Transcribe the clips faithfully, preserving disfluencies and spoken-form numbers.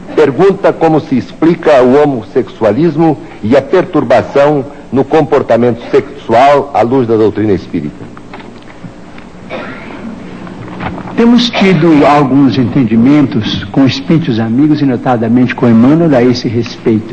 pergunta como se explica o homossexualismo e a perturbação no comportamento sexual à luz da doutrina espírita. Temos tido alguns entendimentos com espíritos amigos e notadamente com Emmanuel a esse respeito.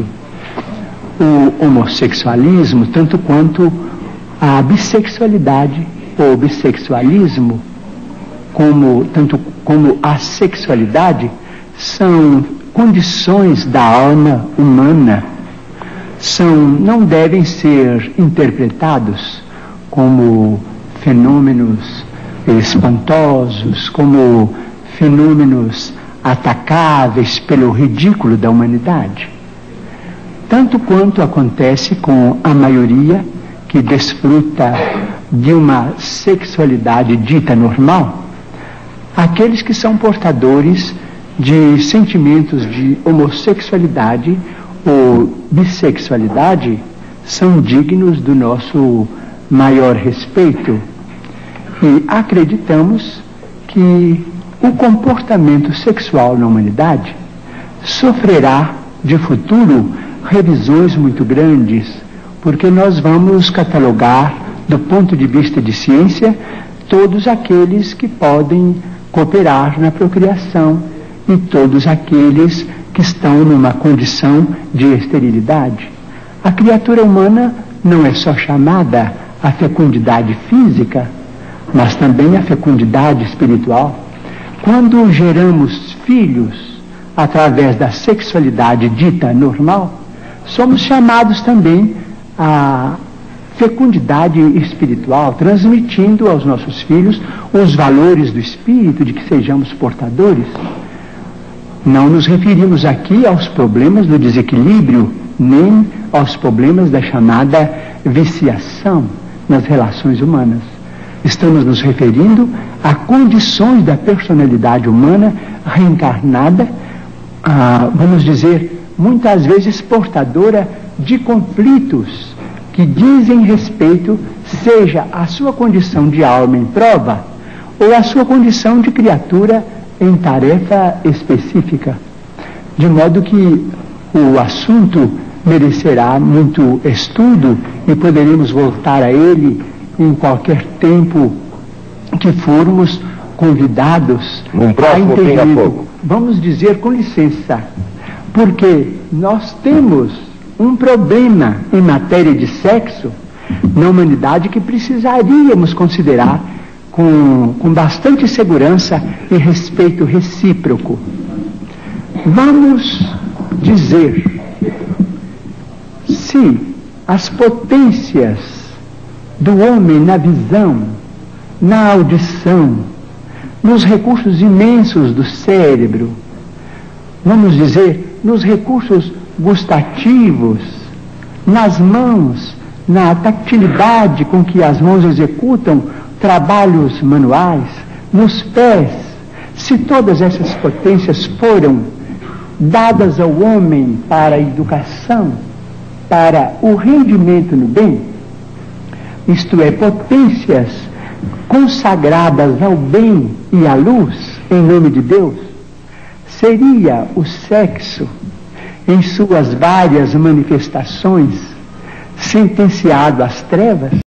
O homossexualismo, tanto quanto a bissexualidade ou bissexualismo, como, tanto como a sexualidade, são condições da alma humana, são, não devem ser interpretados como fenômenos espantosos, como fenômenos atacáveis pelo ridículo da humanidade. Tanto quanto acontece com a maioria que desfruta de uma sexualidade dita normal, aqueles que são portadores de sentimentos de homossexualidade ou bissexualidade são dignos do nosso maior respeito. E acreditamos que o comportamento sexual na humanidade sofrerá de futuro revisões muito grandes, porque nós vamos catalogar, do ponto de vista de ciência, todos aqueles que podem cooperar na procriação e todos aqueles que estão numa condição de esterilidade. A criatura humana não é só chamada à fecundidade física, mas também à fecundidade espiritual. Quando geramos filhos através da sexualidade dita normal, somos chamados também à fecundidade espiritual, transmitindo aos nossos filhos os valores do espírito, de que sejamos portadores. Não nos referimos aqui aos problemas do desequilíbrio, nem aos problemas da chamada viciação nas relações humanas. Estamos nos referindo a condições da personalidade humana reencarnada, ah, vamos dizer, muitas vezes portadora de conflitos que dizem respeito, seja a sua condição de alma em prova ou a sua condição de criatura em tarefa específica. De modo que o assunto merecerá muito estudo e poderemos voltar a ele em qualquer tempo que formos convidados um próximo a entender. Vamos dizer com licença, porque nós temos um problema em matéria de sexo na humanidade que precisaríamos considerar com, com bastante segurança e respeito recíproco. Vamos dizer se as potências do homem na visão, na audição, nos recursos imensos do cérebro, vamos dizer, nos recursos gustativos, nas mãos, na tactilidade com que as mãos executam trabalhos manuais, nos pés, se todas essas potências foram dadas ao homem para a educação, para o rendimento no bem, isto é, potências consagradas ao bem e à luz, em nome de Deus, seria o sexo, em suas várias manifestações, sentenciado às trevas?